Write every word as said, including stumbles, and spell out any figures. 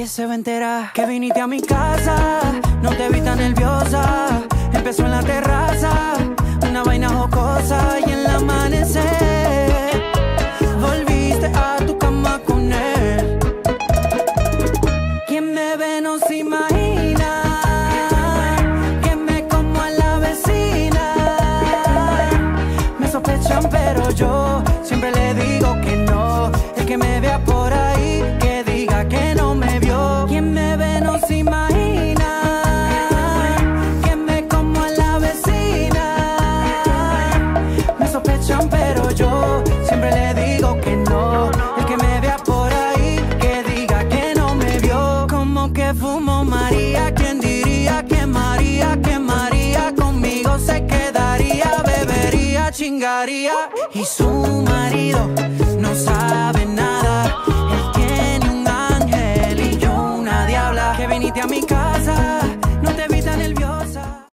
nadie se va a enterar que viniste a mi casa. No te vi tan nerviosa. Empezó en la terraza, una vaina jocosa y en el amanecer volviste a tu cama con él. Quien me ve no se imagina que me como a la vecina. Me sospechan pero yo siempre le digo que no. El que me vea por ahí que diga que no me vio. Quien me ve no se imagina que me como a la vecina. Me sospechan pero yo siempre le digo que no. El que me vea por ahí que diga que no me vio. Como que fumo María, ¿quién diría que María, que María conmigo se quedaría? Bebería, chingaría y su marido no sabe nada.